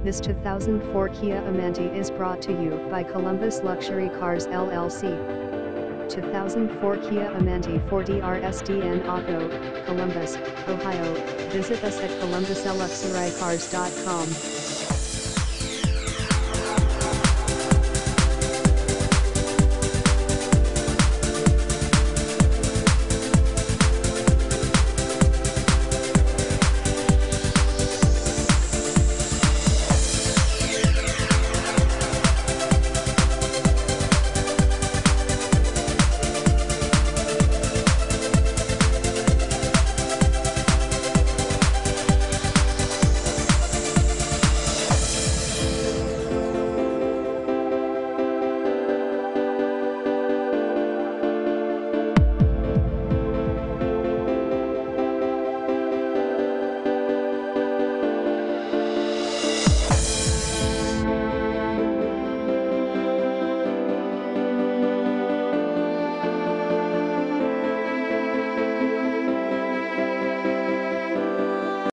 This 2004 Kia Amanti is brought to you by Columbus Luxury Cars LLC. 2004 Kia Amanti 4DRSDN Auto, Columbus, Ohio. Visit us at columbusluxurycars.com.